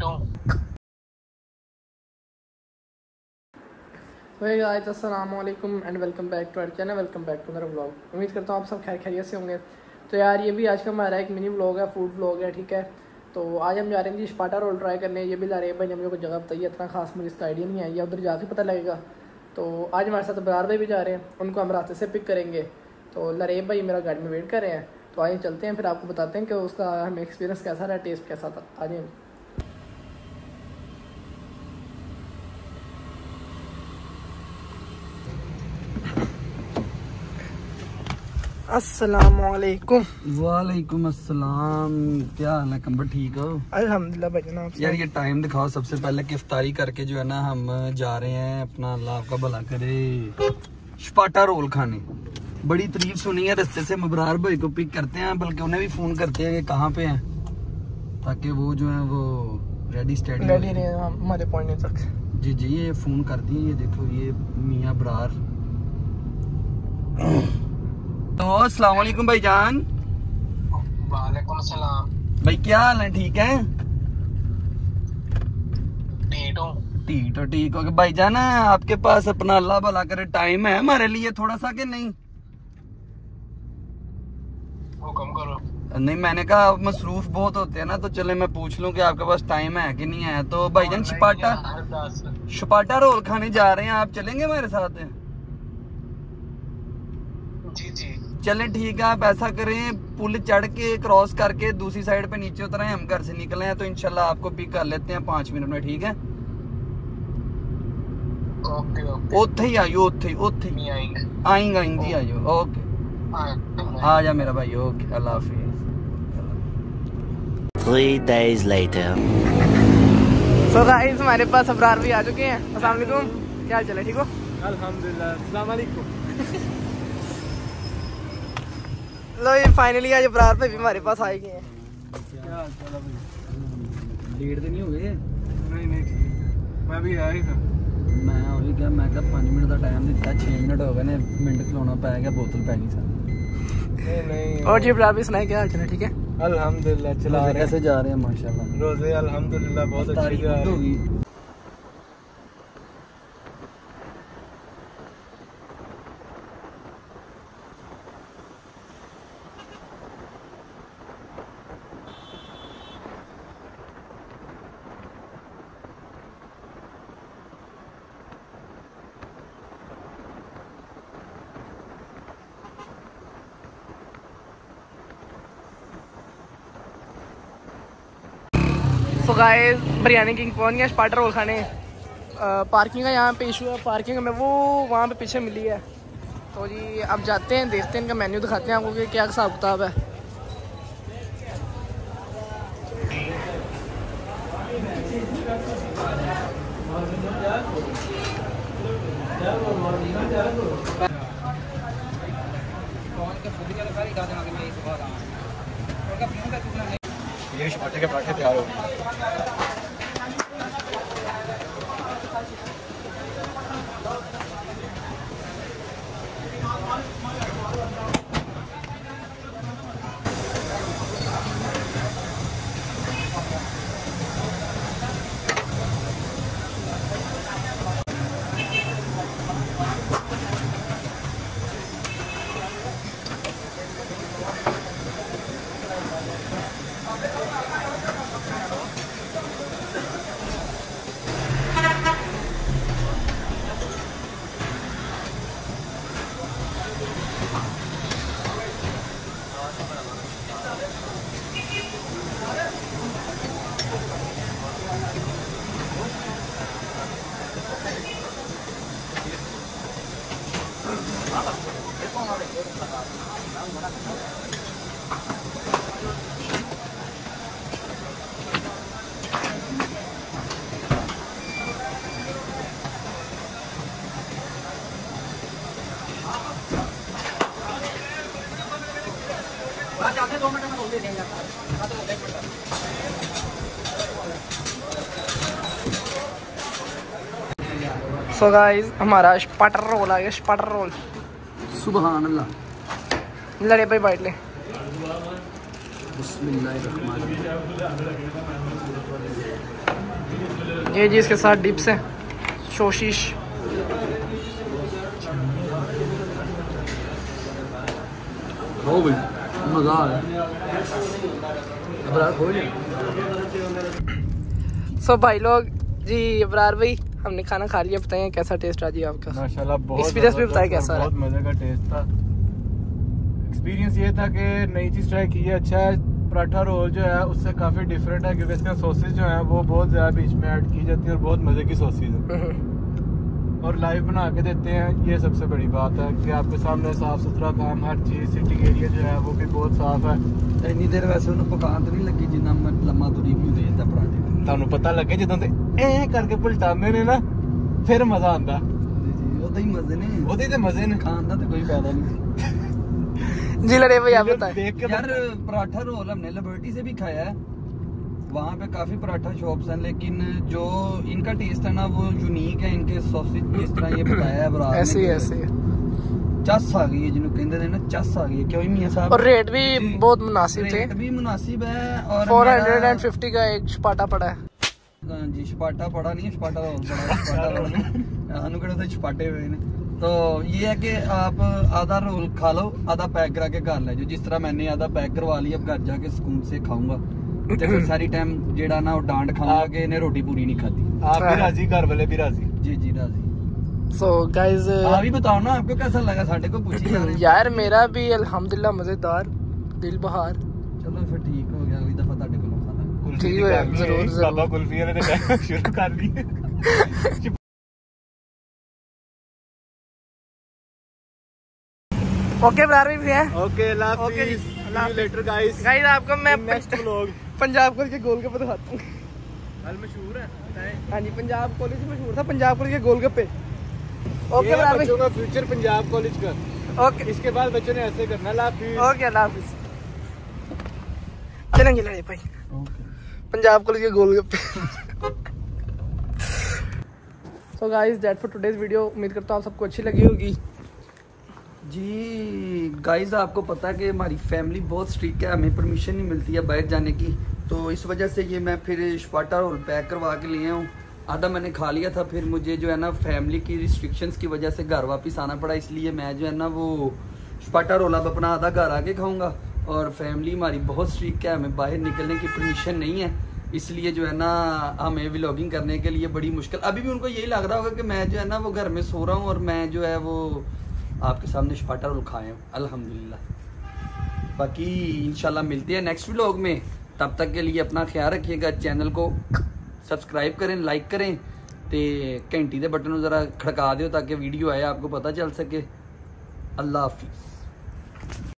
हे guys, अस्सलाम वालेकुम and welcome back to our channel. Welcome back to मेरा vlog. उम्मीद करता हूँ आप सब खैरियत से होंगे। तो यार ये भी आज का हमारा एक मिनी व्लॉग है, फूड व्लॉग है, ठीक है। तो आज हम जा रहे हैं जी स्पाटा रोल ट्राई करने। ये भी ला रहे हैं भाई, मुझे कोई जगह बताइए, इतना खास मुझे इसका आइडिया नहीं है, या उधर जाके पता लगेगा। तो आज हमारे साथ बरार भाई भी जा रहे हैं, उनको हम रास्ते से पिक करेंगे। तो लरेब भाई मेरा गाड़ी में वेट कर रहे हैं। तो आइए चलते हैं, फिर आपको बताते हैं कि उसका हमें एक्सपीरियंस कैसा रहा, टेस्ट कैसा था। आ जाइए। अस्सलामुअलैकुम। वालेकुम अस्सलाम। क्या हाल है कंबर, ठीक हो? अल्हम्दुलिल्लाह भाई जनाब। यार ये टाइम दिखाओ सबसे पहले कि इफ्तारी करके जो है ना हम जा रहे हैं अपना, अल्लाह आपका भला करे, स्पाटा रोल खाने। बड़ी तारीफ सुनी है रास्ते से, मबरार भाई को पिक करते हैं, बल्कि उन्हें भी फोन करते हैं कि कहाँ पे हैं, ताकि वो जो है वो रेडी स्टेडी रहे हमारे पहुंचने तक। जी जी ये फोन कर दिए। ये देखो ये मियाँ बरार। तो अस्सलाम वालेकुम भाईजान। वालेकुम सलाम। भाई क्या हाल है, ठीक है? ठीक हो भाईजान। आपके पास अपना अल्लाह भला करे टाइम है हमारे लिए थोड़ा सा कि नहीं? हुक्म करो। नहीं मैंने कहा आप मसरूफ बहुत होते हैं ना, तो चले मैं पूछ लूं कि आपके पास टाइम है कि नहीं है। तो भाईजान स्पाटा रोल खाने जा रहे हैं, आप चलेंगे हमारे साथ? जी जी चलें ठीक है। आप ऐसा करें, पुल चढ़ के क्रॉस करके दूसरी साइड पे नीचे उतरे, हम घर से निकले हैं, तो इंशाल्लाह आपको पिक कर लेते हैं 5 मिनट में, ठीक है? ओके ओथे ही आइयो, ओथे आएंगे जी, आइयो। ओके आ जा मेरा भाई। ओके अल्लाह हाफिज। 3 days later. सो गाइस हमारे पास अबरार भी आ चुके हैं। अस्सलाम वालेकुम, क्या हाल चाल है, ठीक हो? अल्हम्दुलिल्लाह। अस्सलाम वालेकुम। लो ये फाइनली आज अबरार भाई भी हमारे पास आए गए हैं। क्या हाल चाल है भाई? लेट तो नहीं हो गए? नहीं ठीक है, मैं भी आया ही था। मैं वही क्या, मैं क्या 5 मिनट का टाइम दिता, 6 मिनट हो गए ने, मिनट खिलाना पै गया, बोतल पै गई सर। नहीं और जी अबरार भी सुनाए, क्या हाल चाल है, ठीक है? अल्हम्दुलिल्लाह चला रहे हैं। कैसे जा रहे हैं? माशाल्लाह रोजे अल्हम्दुलिल्लाह बहुत अच्छी तारीफ जा रही होगी। सो गाइस बिरयानी किंग पहुंच गया स्पाटा रोल खाने। पार्किंग का यहाँ पे इशू है, पार्किंग हमें वो वहाँ पे पीछे मिली है। तो जी अब जाते हैं, देखते हैं, इनका मेन्यू दिखाते हैं आपको कि क्या हिसाब किताब है। ये स्पाटे के पराठे तैयार हो गए। सो गाइस हमारा स्पाटा रोल आ गया, स्पाटा रोल। सुभान अल्लाह। लड़े भाई बैठ ले। बिस्मिल्लाहिर्रहमानिर्रहीम। ये जी इसके साथ डिप्स है, सोशिश। हो भाई मजा आ रहा है। सो भाई लोग जी, अबरार भाई हमने खाना खा लिया, बताएं कैसा टेस्ट रहा जी आपका? माशाल्लाह बहुत एक्सपीरियंस भी बताया कैसा रहा? बहुत मजे का टेस्ट था। एक्सपीरियंस ये था कि नई चीज ट्राई की है, अच्छा है। पराठा रोल जो है उससे काफी डिफरेंट है क्योंकि इसका सॉसेज जो है वो बहुत ज्यादा बीच में ऐड की जाती है और बहुत मजे की सॉसेज है और लाइव बना के देते हैं। ये सबसे बड़ी बात है कि आपके सामने साफ सुथरा काम, हर चीज, सिटिंग एरिया जो है वो भी बहुत साफ है। इन्नी देर वैसे उन्हें पकान तो नहीं लगी जिन्ना लम्मा तुरी भी दे देता पराठे। ਤੁਹਾਨੂੰ पता लगे ਜਦੋਂ ਤੇ ਐ ਕਰਕੇ ਪਲਟਾਉਂਦੇ ਨੇ ਨਾ ਫਿਰ ਮਜ਼ਾ ਆਉਂਦਾ। ਉਹਦੇ ਹੀ ਮਜ਼ੇ ਨੇ, ਉਹਦੇ ਤੇ ਮਜ਼ੇ ਨੇ, ਖਾਣ ਦਾ ਤੇ ਕੋਈ फायदा नहीं। जी लड़े भाई आप बताएं। देख के यार पराठा रोल हमने लिबर्टी से भी खाया है, वहाँ पे काफी पराठा शॉप्स हैं, लेकिन जो इनका टेस्ट है ना वो यूनिक है। इनके सॉसेज जिस तरह ये बताया है बराबर ऐसे ऐसे चस आ गई है, जिन्हों कहते हैं ना चस आ गई है। क्यों मियां साहब? और रेट भी बहुत मुनासिब थे, रेट भी मुनासिब है। और 450 का एक छपाटा पड़ा है। जी छपाटा पड़ा नहीं है, छपाटा रोल पड़ा है। छपाटा रोल हानू केड़े थे छपाटे हुए ने। तो ये है कि आप आधा रोल खा लो, आधा पैक करा के घर ले जाओ। जिस तरह मैंने आधा पैक करवा लिया, अब घर जाके सुकून से खाऊंगा। तो फिर सारी टाइम जेड़ा ना वो डांट खाऊंगा कि इन्हें रोटी पूरी नहीं खाती। आप भी राजी, घर वाले भी राजी। जी जी राजी। सो गाइस आप भी बताओ ना आपको कैसा लगा, साढ़े को पूछी जा रहे हैं। यार मेरा भी अल्हम्दुलिल्लाह मजेदार, दिल बहार। चलो फिर ठीक हो गया, अगली दफा ताड़े को खाना कुल्फी ठीक की है, कर ली, जरूर, जरूर। बाबा कुल्फी वाले ने शुरू कर ली। ओके बरार भी है। ओके अल्लाह Okay, हाफिज़, अल्लाह see you later guys. Guys आपको मैं नेक्स्ट व्लॉग। पंजाब कॉलेज के गोलगप्पे दिखाता हूँ। हल मशहूर है, बताएं। हाँ जी, पंजाब कॉलेज मशहूर था, पंजाब कॉलेज के गोलगप्पे। ओके ये बरार बच्चों का फ्यूचर पंजाब कॉलेज का। ओके इसके बाद बच्चों ने ऐसे करना। अल्लाह हाफिज़। ओके अल्लाह हाफिज़। चलेंगे लड़े भाई, पंजाब कॉलेज के गोलगप्पे। So guys that for today's video. उम्मीद करता हूँ आप सबको अच्छी लगी होगी। जी गाइस, आपको पता है कि हमारी फैमिली बहुत स्ट्रिक्ट है, हमें परमिशन नहीं मिलती है बाहर जाने की। तो इस वजह से ये मैं फिर स्पाटा रोल पैक करवा के लिए हूँ। आधा मैंने खा लिया था, फिर मुझे जो है ना फैमिली की रिस्ट्रिक्शंस की वजह से घर वापस आना पड़ा। इसलिए मैं जो है ना वो स्पाटा रोल अब अपना आधा घर आके खाऊंगा। और फैमिली हमारी बहुत स्ट्रिक्ट है, हमें बाहर निकलने की परमिशन नहीं है। इसलिए जो है ना हमें व्लॉगिंग करने के लिए बड़ी मुश्किल। अभी भी उनको यही लग रहा होगा कि मैं जो है ना वो घर में सो रहा हूँ और मैं जो है वो आपके सामने स्पाटा रोल खाए हूँ, अल्हम्दुलिल्लाह। बाकी इंशाल्लाह मिलते हैं नेक्स्ट व्लॉग में। तब तक के लिए अपना ख्याल रखिएगा। चैनल को सब्सक्राइब करें, लाइक करें, ते घंटी के बटन जरा खड़का दो ताकि वीडियो आए आपको पता चल सके। अल्लाह हाफिज़।